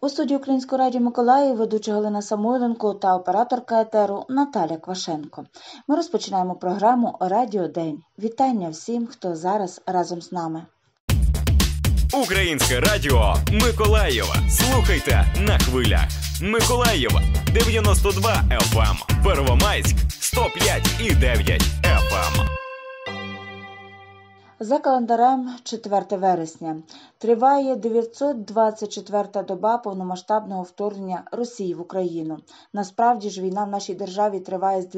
У студії Українського радіо Миколаїв ведуча Галина Самойленко та операторка етеру Наталя Квашенко. Ми розпочинаємо програму «Радіо День». Вітання всім, хто зараз разом з нами. Українське радіо Миколаєва. Слухайте на хвилях. Миколаєва 92 FM, Первомайськ 105,9 FM. За календарем 4 вересня триває 924-та доба повномасштабного вторгнення Росії в Україну. Насправді ж війна в нашій державі триває з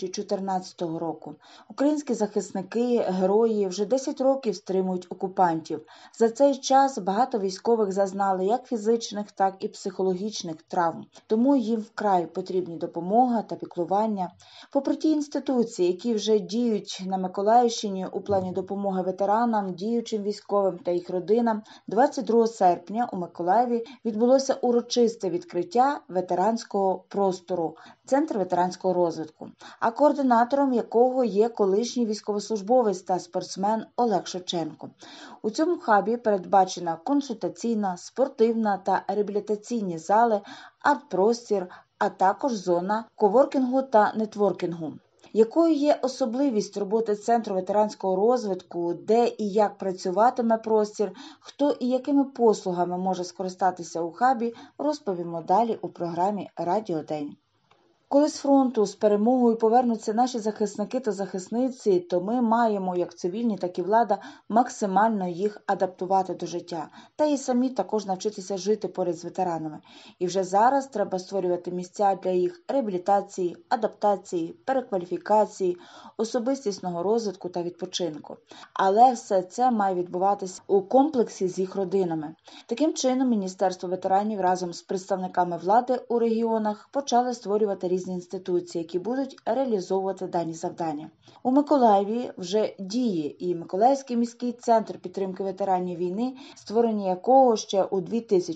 2014 року. Українські захисники, герої вже 10 років стримують окупантів. За цей час багато військових зазнали як фізичних, так і психологічних травм. Тому їм вкрай потрібні допомога та піклування. Попри ті інституції, які вже діють на Миколаївщині у плані допомоги ветеранам, діючим військовим та їх родинам, 22 серпня у Миколаєві відбулося урочисте відкриття ветеранського простору – Центр ветеранського розвитку, а координатором якого є колишній військовослужбовець та спортсмен Олег Шевченко. У цьому хабі передбачена консультаційна, спортивна та реабілітаційні зали, арт-простір, а також зона коворкінгу та нетворкінгу. Якою є особливість роботи Центру ветеранського розвитку, де і як працюватиме простір, хто і якими послугами може скористатися у хабі, розповімо далі у програмі «Радіо День». Коли з фронту з перемогою повернуться наші захисники та захисниці, то ми маємо, як цивільні, так і влада, максимально їх адаптувати до життя. Та і самі також навчитися жити поряд з ветеранами. І вже зараз треба створювати місця для їх реабілітації, адаптації, перекваліфікації, особистісного розвитку та відпочинку. Але все це має відбуватися у комплексі з їх родинами. Таким чином, Міністерство ветеранів разом з представниками влади у регіонах почали створювати різні інституції, які будуть реалізовувати дані завдання. У Миколаєві вже діє і Миколаївський міський центр підтримки ветеранів війни, створення якого ще у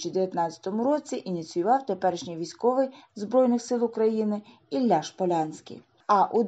2019 році ініціював теперішній військовий Збройних сил України Ілля Шполянський. А у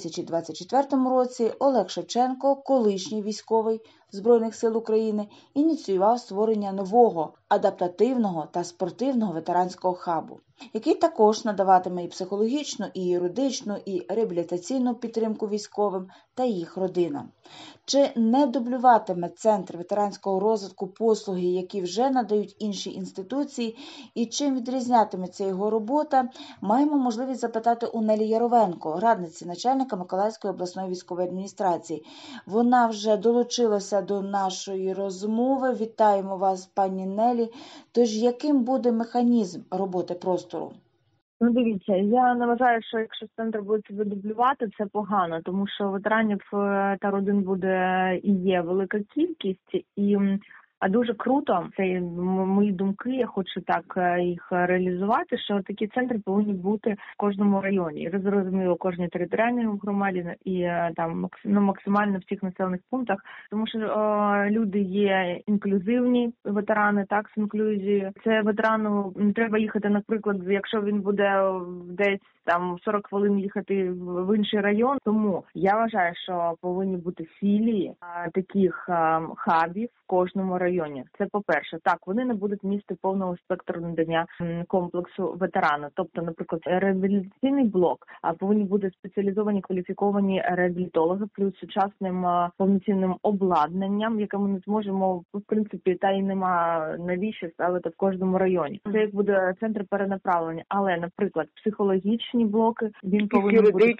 2024 році Олег Шевченко, колишній військовий Збройних сил України, ініціював створення нового адаптативного та спортивного ветеранського хабу, який також надаватиме і психологічну, і юридичну, і реабілітаційну підтримку військовим та їх родинам. Чи не дублюватиме Центр ветеранського розвитку послуги, які вже надають інші інституції, і чим відрізнятиметься його робота, маємо можливість запитати у Нелі Яровенко, радниці начальника Миколаївської обласної військової адміністрації. Вона вже долучилася до нашої розмови. Вітаємо вас, пані Нелі. Тож, яким буде механізм роботи простору? Ну, дивіться, я не вважаю, що якщо центр буде себе дублювати, це погано, тому що ветеранів та родин буде і є велика кількість, а дуже круто, це мої думки, я хочу так їх реалізувати, що такі центри повинні бути в кожному районі. Зрозуміло, в кожній територіальній громаді і там максимально в всіх населених пунктах, тому що люди є інклюзивні, ветерани, так, з інклюзією. Це ветерану не треба їхати, наприклад, якщо він буде десь там 40 хвилин їхати в інший район. Тому я вважаю, що повинні бути філії таких хабів в кожному районі. Це по-перше. Так, вони не будуть містити повного спектру надання комплексу ветерана. Тобто, наприклад, реабілітаційний блок, повинні бути спеціалізовані, кваліфіковані реабілітологи, плюс сучасним повноцінним обладнанням, яке ми не зможемо, в принципі, та й нема навіщо ставити в кожному районі. Це як буде центр перенаправлення. Але, наприклад, психологічні блоки, він повинен бути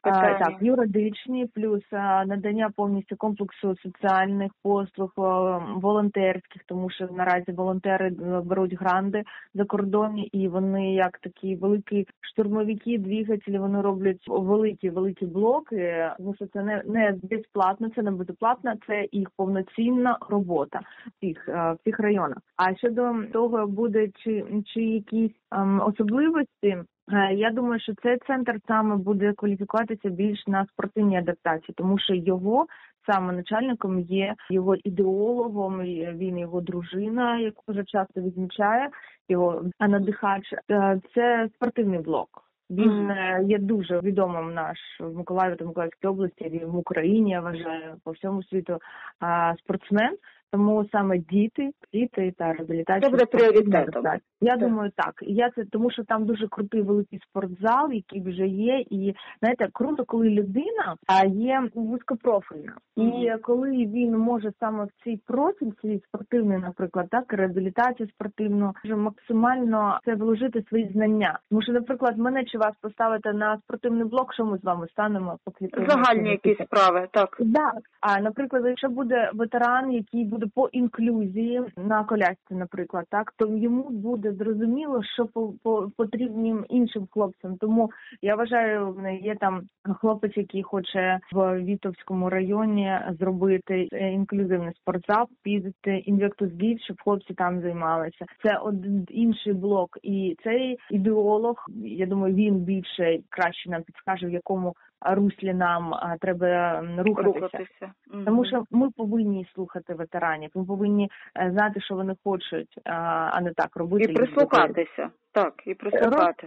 юридичні, плюс надання повністю комплексу соціальних послуг, волонтерських, тому що наразі волонтери беруть гранди за кордоні, і вони як такі великі штурмовики, двигателі, вони роблять великі блоки, тому що це не безплатно, це не безоплатно, це їх повноцінна робота в цих районах. А щодо того, буде чи якісь особливості, я думаю, що цей центр саме буде кваліфікуватися більш на спортивній адаптації, тому що його саме начальником є його ідеологом, він його дружина, яку вже часто відмічає, його надихач. Це спортивний блок. Він є дуже відомим в Миколаєві та Миколаївській області, в Україні, я вважаю, по всьому світу спортсмен. Тому саме діти та реабілітація. Це буде пріоритетом. Я думаю, так. Тому що там дуже крутий великий спортзал, який вже є. І, знаєте, круто, коли людина є вузькопрофільна. І коли він може саме в цей профіль, свій спортивний, наприклад, так, реабілітацію спортивну, може максимально це вложити свої знання. Тому що, наприклад, мене чи вас поставити на спортивний блок, що ми з вами станемо? Загальні якісь справи, так. Да. А, наприклад, якщо буде ветеран, який буде по інклюзії на колясці, наприклад, так, то йому буде зрозуміло, що потрібним іншим хлопцям. Тому я вважаю, є там хлопець, який хоче в Вітовському районі зробити інклюзивний спортзал під Invictus, щоб хлопці там займалися. Це один інший блок. І цей ідеолог, я думаю, він більше краще нам підскаже, в якому руслі нам треба рухатися. Тому що ми повинні слухати ветеранів, ми повинні знати, що вони хочуть, а не так робити. І прислухатися. Так, і прислухати.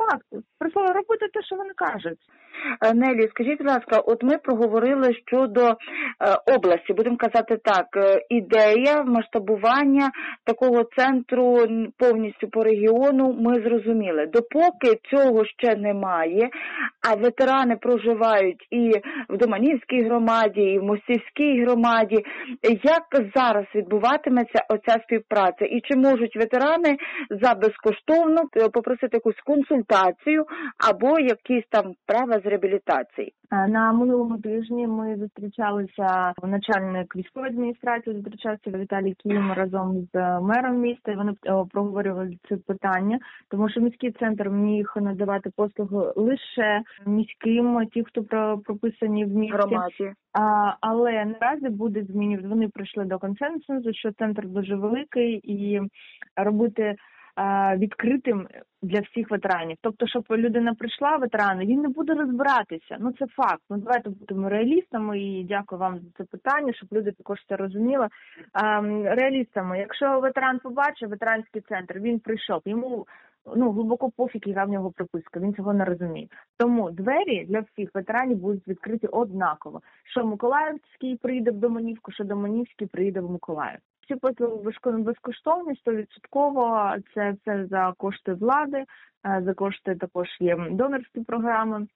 Робити те, що вони кажуть. Нелі, скажіть, будь ласка, от ми проговорили щодо області, будемо казати так, ідея масштабування такого центру повністю по регіону ми зрозуміли. Допоки цього ще немає, а ветерани проживають і в Доманівській громаді, і в Мостівській громаді, як зараз відбуватиметься оця співпраця? І чи можуть ветерани за безкоштовно попросити якусь консультацію або якісь там права з реабілітації? На минулому тижні ми зустрічалися, начальник військової адміністрації зустрічався Віталій Кім разом з мером міста, і вони проговорювали це питання, тому що міський центр міг надавати послуги лише міським, ті, хто прописані в місті. Громаді. Але наразі буде змінювати, вони прийшли до консенсусу, що центр дуже великий і робити відкритим для всіх ветеранів. Тобто, щоб людина прийшла, ветерани, він не буде розбиратися. Ну, це факт. Ну, давайте будемо реалістами, і дякую вам за це питання, щоб люди також це розуміли. Реалістами. Якщо ветеран побачив ветеранський центр, він прийшов, йому глибоко пофіг, яка в нього приписка, він цього не розуміє. Тому двері для всіх ветеранів будуть відкриті однаково. Що Миколаївський приїде в Доманівку, що Доманівський приїде в Миколаїв. Всі послуги безкоштовні, 100%, це все за кошти влади, за кошти також є донорські програми.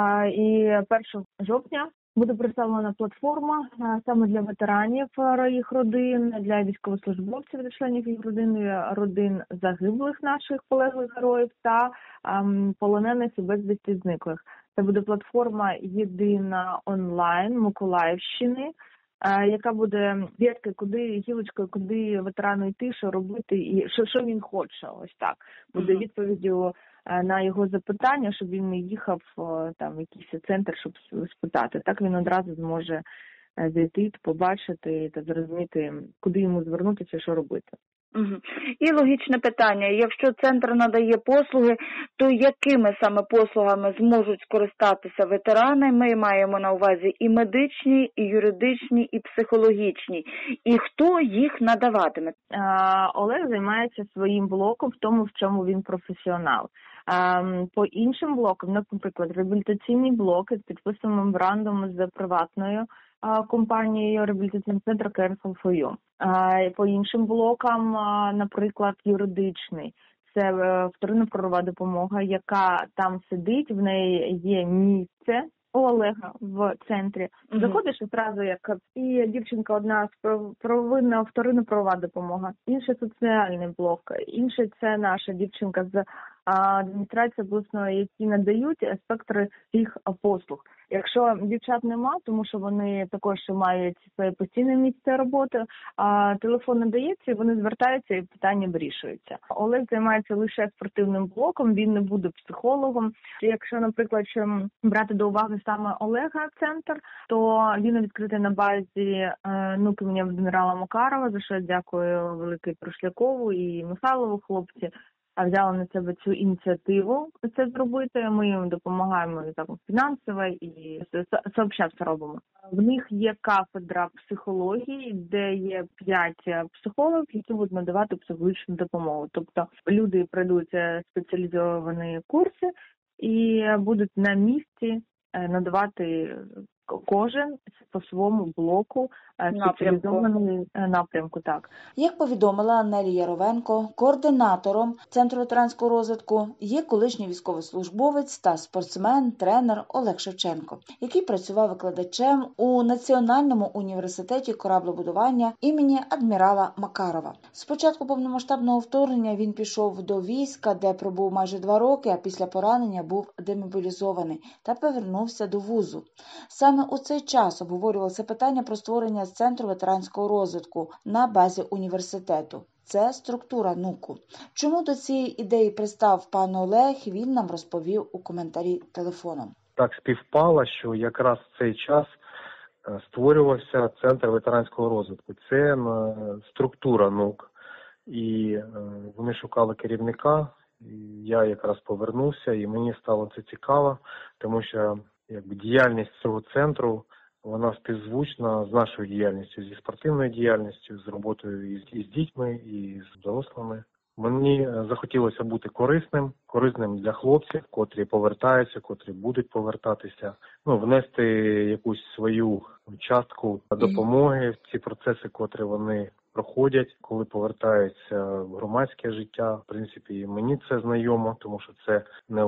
І 1 жовтня буде представлена платформа саме для ветеранів їх родин, для військовослужбовців та членів їх родин загиблих наших полеглих героїв та полонених і безвісти зниклих. Це буде платформа єдина онлайн Миколаївщини, яка буде вірки, гілочкою, куди ветерану йти, що робити і що він хоче. Ось так. Буде відповіддю на його запитання, щоб він не їхав там в якийсь центр, щоб спитати. Так він одразу зможе зайти, побачити та зрозуміти, куди йому звернутися, що робити. І логічне питання, якщо центр надає послуги, то якими саме послугами зможуть скористатися ветерани? Ми маємо на увазі і медичні, і юридичні, і психологічні. І хто їх надаватиме? Олег займається своїм блоком в тому, в чому він професіонал. По іншим блокам, наприклад, реабілітаційні блоки з підписаним меморандумом з приватною компанією реабілітаційний центр Care for You. По іншим блокам, наприклад, юридичний. Це вторинна правова допомога, яка там сидить, в неї є місце у Олега в центрі. Заходиш одразу, як і дівчинка одна вторинна правова допомога, інший соціальний блок, інший це наша дівчинка з адміністрації обласної, які надають спектри їх послуг. Якщо дівчат нема, тому що вони також мають своє постійне місце роботи, телефон надається, і вони звертаються, і питання вирішується. Олег займається лише спортивним блоком, він не буде психологом. Якщо, наприклад, брати до уваги саме Олега центр, то він відкритий на базі НУК імені генерала Макарова, за що я дякую великий Прошлякову і Михайлову, хлопці. Взяли на себе цю ініціативу це зробити. Ми їм допомагаємо фінансово і сообща все робимо. В них є кафедра психології, де є 5 психологів, які будуть надавати психологічну допомогу. Тобто люди пройдуть спеціалізовані курси і будуть на місці надавати кожен по своєму блоку спеціалізований напрямку. Так. Як повідомила Нелі Яровенко, координатором Центру ветеранського розвитку є колишній військовослужбовець та спортсмен, тренер Олег Шевченко, який працював викладачем у Національному університеті кораблебудування імені адмірала Макарова. З початку повномасштабного вторгнення він пішов до війська, де пробув майже 2 роки, а після поранення був демобілізований та повернувся до вузу. Саме у цей час обговорювалося питання про створення Центру ветеранського розвитку на базі університету. Це структура НУКу. Чому до цієї ідеї пристав пан Олег, він нам розповів у коментарі телефоном. Так співпало, що якраз в цей час створювався Центр ветеранського розвитку. Це структура НУК. І вони шукали керівника, і я якраз повернувся, і мені стало це цікаво, тому що діяльність цього центру, вона співзвучна з нашою діяльністю, зі спортивною діяльністю, з роботою із дітьми, і з дорослими. Мені захотілося бути корисним для хлопців, котрі повертаються, котрі будуть повертатися, внести якусь свою частку допомоги в ці процеси, котрі вони проходять, коли повертаються в громадське життя. В принципі, мені це знайомо, тому що це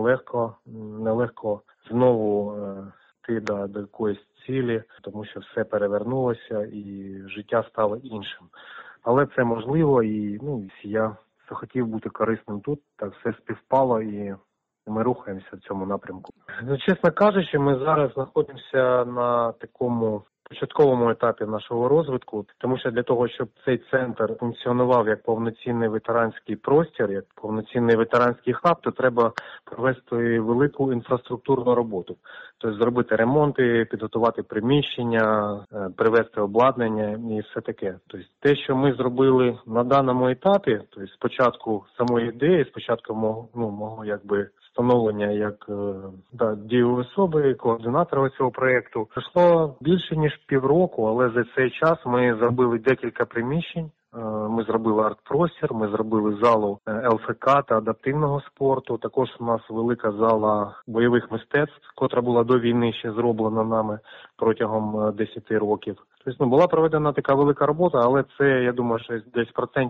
нелегко знову йти до якоїсь цілі, тому що все перевернулося і життя стало іншим. Але це можливо, і я захотів бути корисним тут, так все співпало, і ми рухаємося в цьому напрямку. Чесно кажучи, ми зараз знаходимося на такому початковому етапі нашого розвитку, тому що для того, щоб цей центр функціонував як повноцінний ветеранський простір, як повноцінний ветеранський хаб, то треба провести велику інфраструктурну роботу. Тобто зробити ремонти, підготувати приміщення, привезти обладнання і все таке. Тобто те, що ми зробили на даному етапі, тобто спочатку самої ідеї, спочатку мого встановлення як дієвої особи, координатора цього проєкту, пройшло більше ніж півроку, але за цей час ми зробили декілька приміщень. Ми зробили арт-простір, ми зробили залу ЛФК та адаптивного спорту. Також у нас велика зала бойових мистецтв, котра була до війни ще зроблена нами протягом 10 років. Тобто була проведена така велика робота, але це, я думаю, що десь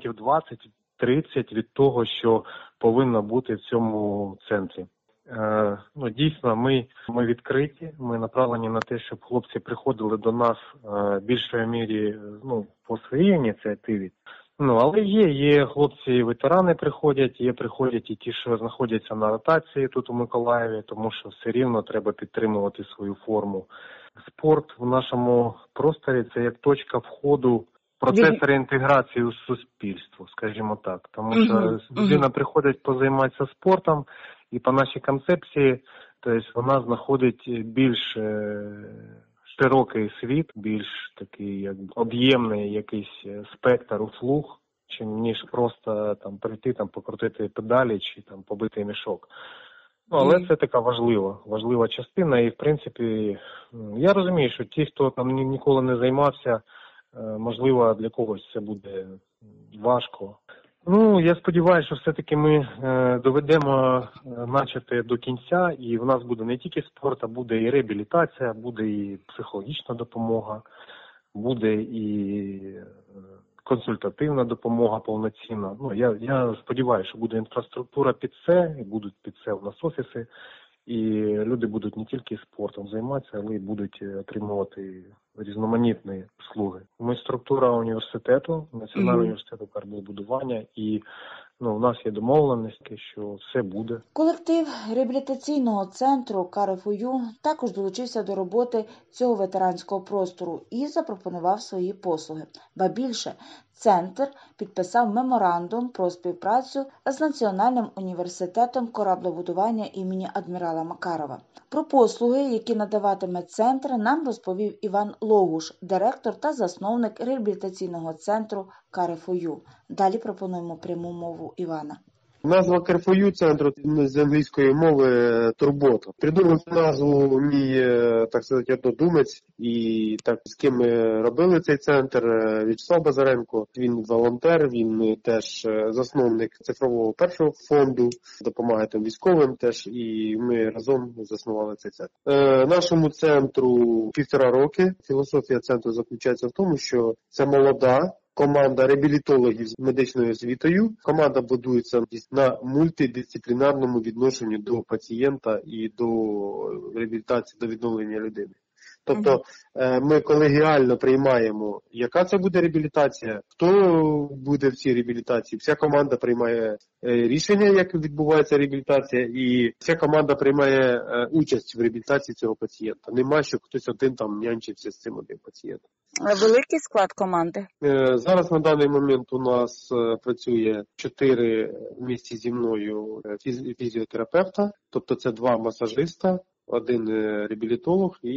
20-30% від того, що повинно бути в цьому центрі. Дійсно, ми відкриті, ми направлені на те, щоб хлопці приходили до нас в більшої мірі по своїй ініціативі. Але є хлопці-ветерани приходять і ті, що знаходяться на ротації тут у Миколаєві, тому що все рівно треба підтримувати свою форму. Спорт в нашому просторі – це як точка входу, процес реінтеграції у суспільство, скажімо так. Тому що людина приходить позайматися спортом, і по нашій концепції, тобто вона знаходить більш широкий світ, більш такий об'ємний якийсь спектр услуг, ніж просто прийти, покрутити педалі чи побити мішок. Але це така важлива частина, і в принципі я розумію, що ті, хто ніколи не займався, можливо, для когось це буде важко. Я сподіваюся, що все-таки ми доведемо начати до кінця, і в нас буде не тільки спорт, а буде і реабілітація, буде і психологічна допомога, буде і консультативна допомога повноцінна. Я сподіваюся, що буде інфраструктура під це, і будуть під це у нас офіси, і люди будуть не тільки спортом займатися, але й будуть отримувати різноманітні послуги. Ми структура університету, Національного університету кораблебудування, і у нас є домовленості, що все буде. Колектив реабілітаційного центру КРФУ також долучився до роботи цього ветеранського простору і запропонував свої послуги. Ба більше, центр підписав меморандум про співпрацю з Національним університетом кораблебудування імені адмірала Макарова. Про послуги, які надаватиме центр, нам розповів Іван Логуш, директор та засновник реабілітаційного центру КРФУ. Далі пропонуємо пряму мову Івана. Назва КРФЮ центру з англійської мови турбота. Придумав назву мій, так сказати, однодумець, і так з ким ми робили цей центр, В'ячеслав Базаренко. Він волонтер, він теж засновник цифрового першого фонду, допомагає там військовим теж, і ми разом заснували цей центр. Нашому центру 1,5 роки. Філософія центру заключається в тому, що це молода команда реабілітологів з медичною освітою. Команда будується на мультидисциплінарному відношенні до пацієнта і до реабілітації, до відновлення людини. Тобто ми колегіально приймаємо, яка це буде реабілітація, хто буде в цій реабілітації. Вся команда приймає рішення, як відбувається реабілітація, і вся команда приймає участь в реабілітації цього пацієнта. Нема, щоб хтось один там нянчився з цим одним пацієнтом. Великий склад команди? Зараз на даний момент у нас працює 4 в місті зі мною фізіотерапевта, тобто це 2 масажиста, 1 реабілітолог і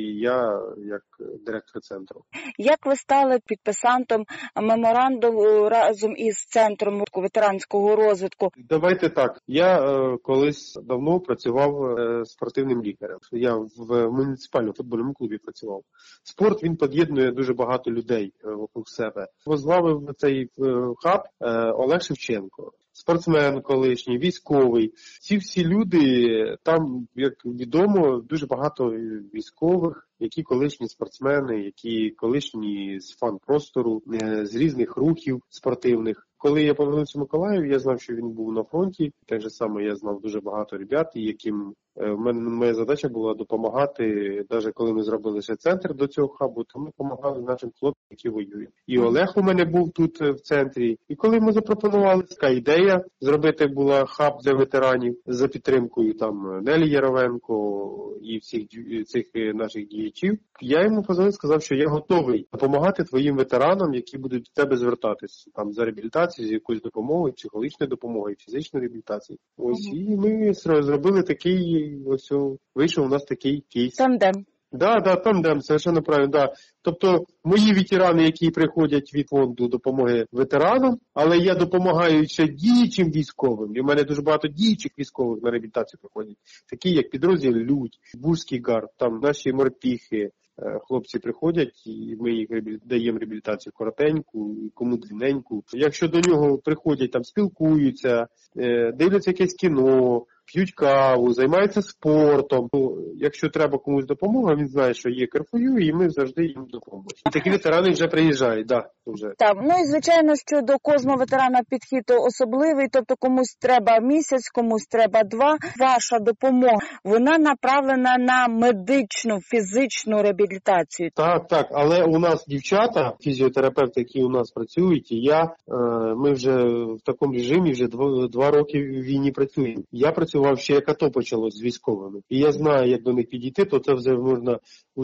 я як директор центру. Як ви стали підписантом меморандуму разом із Центром ветеранського розвитку? Давайте так. Я колись давно працював спортивним лікарем. Я в муніципальному футбольному клубі працював. Спорт, він під'єднує дуже багато людей вокруг себе. Возглавив цей хаб Олег Шевченко. Спортсмен колишній, військовий. Ці всі люди, там, як відомо, дуже багато військових, які колишні спортсмени, які колишні з фан-простору, з різних рухів спортивних. Коли я повернувся в Миколаїв, я знав, що він був на фронті. Так же само я знав дуже багато ребят, яким моя задача була допомагати. Навіть коли ми зробили ще центр до цього хабу, то ми допомагали нашим хлопцям, які воюють. І Олег у мене був тут в центрі. І коли ми запропонували, така ідея зробити була хаб для ветеранів за підтримкою там Нелі Яровенко і всіх цих наших діячів, я йому позвонив, сказав, що я готовий допомагати твоїм ветеранам, які будуть до тебе звертатись там за реабілітацією, з якоюсь допомогою, психологічною допомогою, фізичною реабілітацією. Ось, і ми зробили такий, ось вийшов у нас такий кейс. Тандем. Да, тандем, совершенно правильно, да. Тобто мої ветерани, які приходять від фонду допомоги ветеранам, але я допомагаю ще діючим військовим. І в мене дуже багато діючих військових на реабілітацію приходять, такі як підрозділ Людь, Бузький гард, там наші морпіхи. Хлопці приходять, і ми їх даємо реабілітацію коротеньку, кому длинненьку. Якщо до нього приходять, там спілкуються, дивляться якесь кіно, п'ють каву, займаються спортом. Якщо треба комусь допомога, він знає, що є КРФЮ, і ми завжди їм допоможемо. Такі ветерани вже приїжджають, да, вже. Так, ну і звичайно, що до кожного ветерана підхід особливий, тобто комусь треба місяць, комусь треба 2. Ваша допомога, вона направлена на медичну, фізичну реабілітацію. Так, але у нас дівчата, фізіотерапевти, які у нас працюють, і я, ми вже в такому режимі вже 2 роки в війні працюємо. Я працював ще, як АТО почалось з військовими. І я знаю, як до них підійти, то це вже можна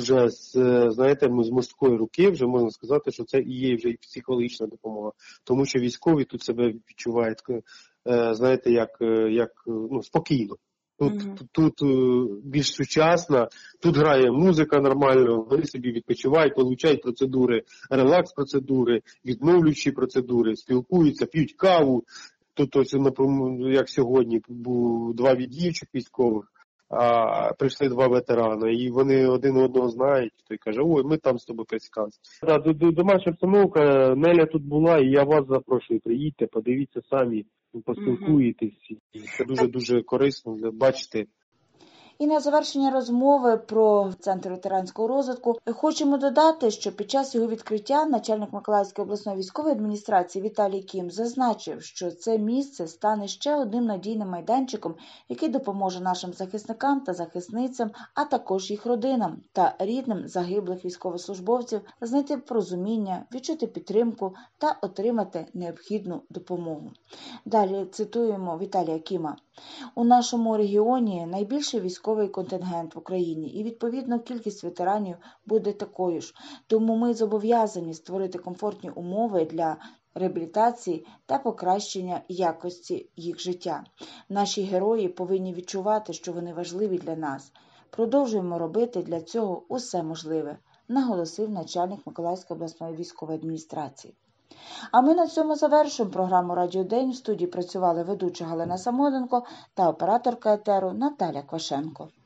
знаєте, з мужської руки вже можна сказати, що це і є вже і психологічна допомога. Тому що військові тут себе відчувають, знаєте, як спокійно. Тут більш сучасно, тут грає музика нормально, вони собі відпочивають, получають процедури, релакс-процедури, відновлюючі процедури, спілкуються, п'ють каву. Тут ось, як сьогодні, був 2 від діючих військових, а прийшли 2 ветерани, і вони один одного знають, той каже, ой, ми там з тобою пересікалися. Домашня обстановка, Неля тут була, і я вас запрошую, приїдьте, подивіться самі, поспілкуєтесь, і це дуже-дуже корисно, бачите. І на завершення розмови про Центр ветеранського розвитку хочемо додати, що під час його відкриття начальник Миколаївської обласної військової адміністрації Віталій Кім зазначив, що це місце стане ще одним надійним майданчиком, який допоможе нашим захисникам та захисницям, а також їх родинам та рідним загиблих військовослужбовців знайти порозуміння, відчути підтримку та отримати необхідну допомогу. Далі цитуємо Віталія Кіма. У нашому регіоні найбільший військовий контингент в Україні і, відповідно, кількість ветеранів буде такою ж. Тому ми зобов'язані створити комфортні умови для реабілітації та покращення якості їх життя. Наші герої повинні відчувати, що вони важливі для нас. Продовжуємо робити для цього усе можливе, наголосив начальник Миколаївської обласної військової адміністрації. А ми на цьому завершуємо програму «Радіо День». В студії працювали ведуча Галина Самойленко та операторка етеру Наталя Квашенко.